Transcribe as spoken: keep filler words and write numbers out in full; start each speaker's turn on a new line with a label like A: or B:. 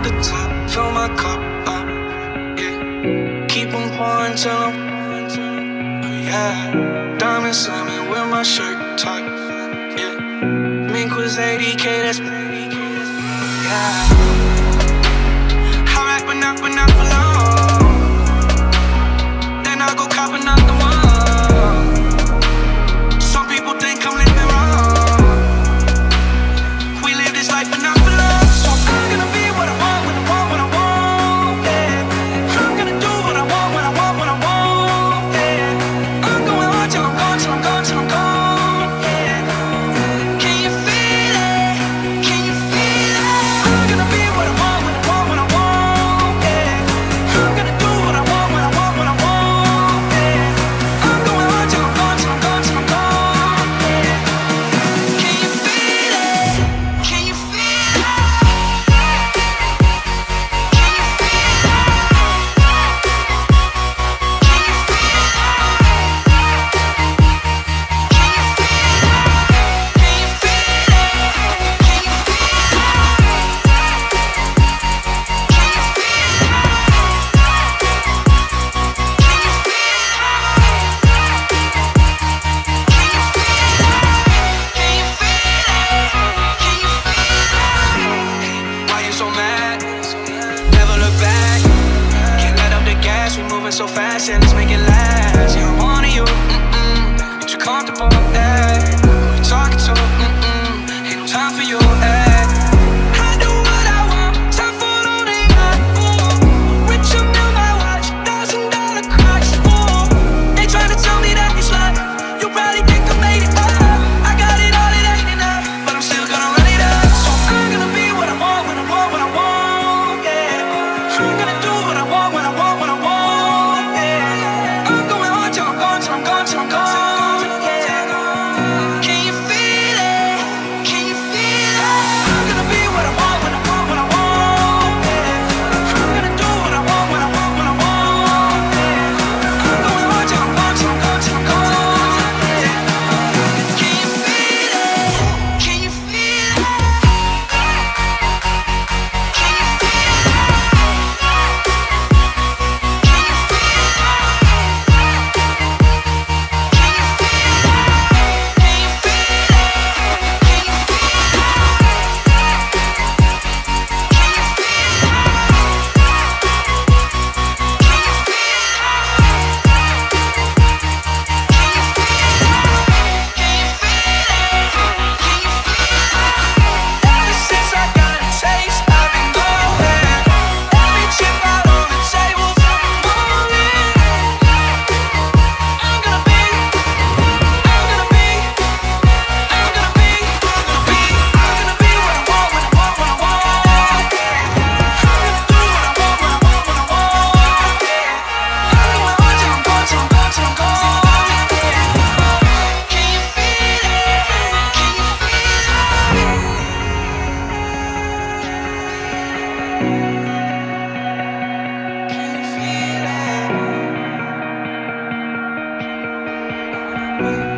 A: the top, fill my cup up, yeah. Keep on pouring till I'm, oh yeah. Diamond Simon with my shirt tucked, yeah. Mink was eighty K, that's, yeah. I rap but not, but not for long. Then I go cop another one. Some people think I'm living wrong. We live this life but not for long. So I'm gonna be what I want, when I want, when I want, yeah. I'm gonna do what I want, when I want, when I want, yeah. I'm going hard till I'm gone, till I'm gone, till I'm gone, yeah. Can you feel it? Can you feel it? I'm gonna be what I want, when I want, when I want, yeah. I'm gonna do what I want, when I want, when I want, yeah. I'm going hard till I'm gone, till I'm gone, till I'm gone, yeah. Can you feel it? Can you feel it? Can you feel Why you so mad? Never look back. Can't let up the gas. We moving so fast and let's make it last. Yeah, I'm on you. Mm-mm. You're too comfortable. Yeah. Who you talking to? Mm-mm. Ain't no time for you. Yeah. I do what I want. Time for all the yacht. Ooh. Rich up in my watch. Thousand dollar cracks. Ooh. They trying to tell me that it's like you probably think I made it up. I got it all, it ain't enough, but I'm still gonna run it up. So I'm gonna be what I want, when I want, when I want, yeah. I'm gonna do what I want, when I want, when I want, yeah. I'm going hard till I'm gone, till I'm gone, till I'm gone, yeah. Can you feel it? Can you feel it? I'm gonna be what I want, when I want, when I want, yeah. I'm gonna do what I want, when I want, when I want, yeah. I'm going hard till I'm gone, till I'm gone, till I'm gone, yeah. Can you feel it? Can you feel it? Can you feel Ever since I got a taste, I've been going. Every chip out on the table's falling. I'm gonna be, I'm gonna be, I'm gonna be, I'm gonna be, I'm gonna be what I want, when I want, when I want, yeah. I'm gonna do what I want, when I want, when I want, yeah. I'm going hard till I'm gone, till I'm gone, till I'm gone, yeah. Can you feel it? Can you feel it? Can you feel it?